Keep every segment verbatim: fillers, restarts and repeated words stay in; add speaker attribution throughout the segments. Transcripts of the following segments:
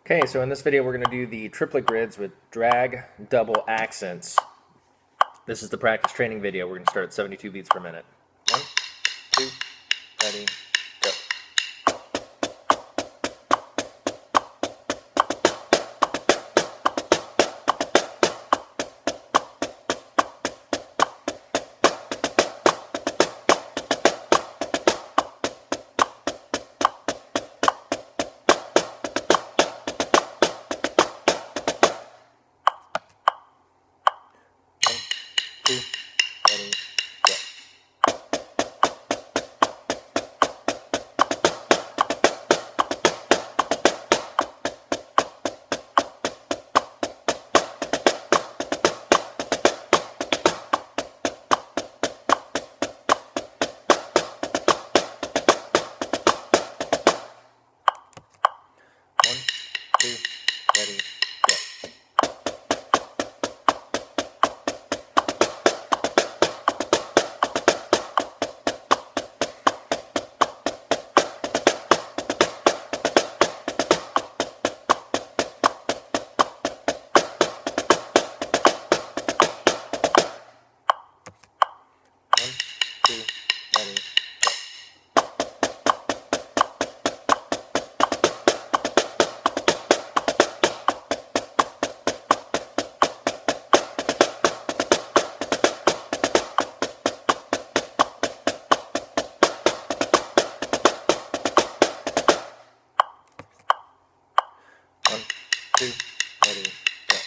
Speaker 1: Okay, so in this video we're going to do the triplet grids with drag double accents. This is the practice training video. We're going to start at seventy-two beats per minute. One, two, ready, go. Two, ready, go. One, two, ready, go. One, two, ready, go. One, two, ready, go.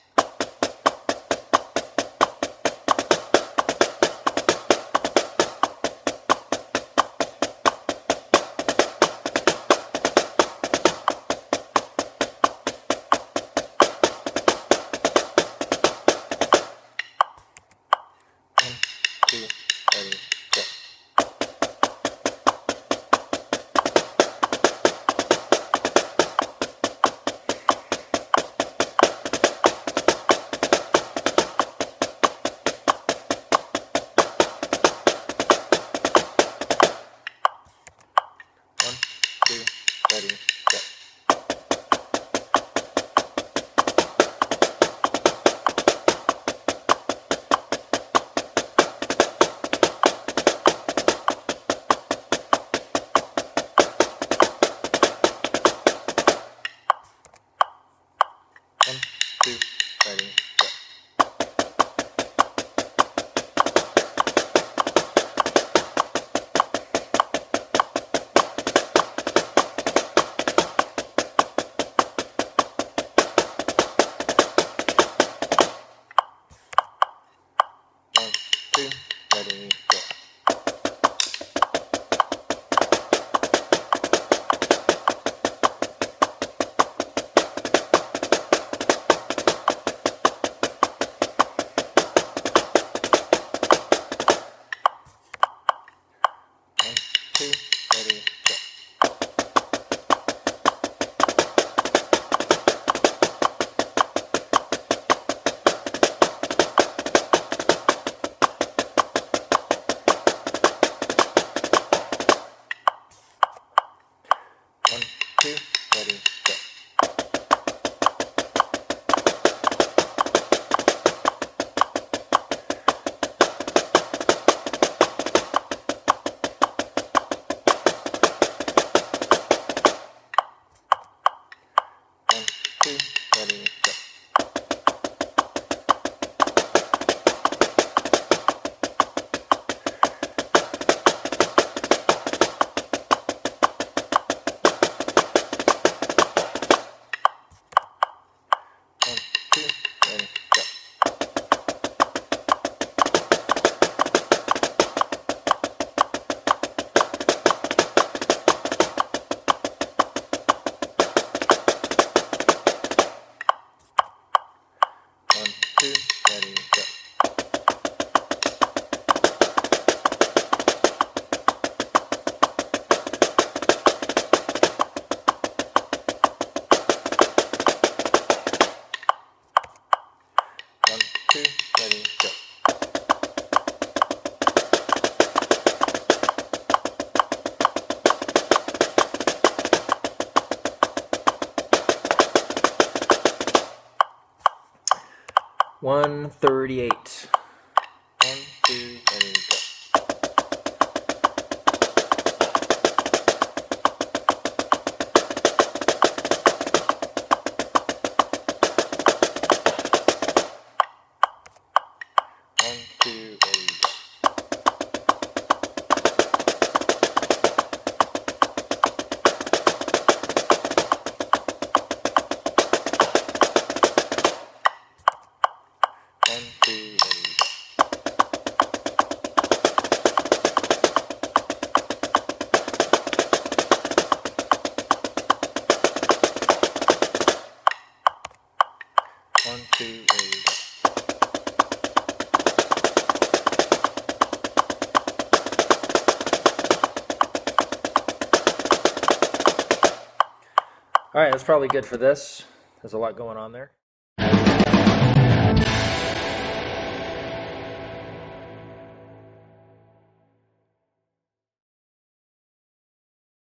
Speaker 1: One, two, ready, go. One, two, ready, go. One, two, ready, go. One, two, ready, go. One, two, ready, go. One, two, ready, go. One, two, ready, go. One, two, ready, go. One, two, ready, go. One, two, ready, go. one thirty-eight. One, two, ready, go. One, two, ready, go. One, two, ready, go. One, two, ready, go. All right, that's probably good for this. There's a lot going on there.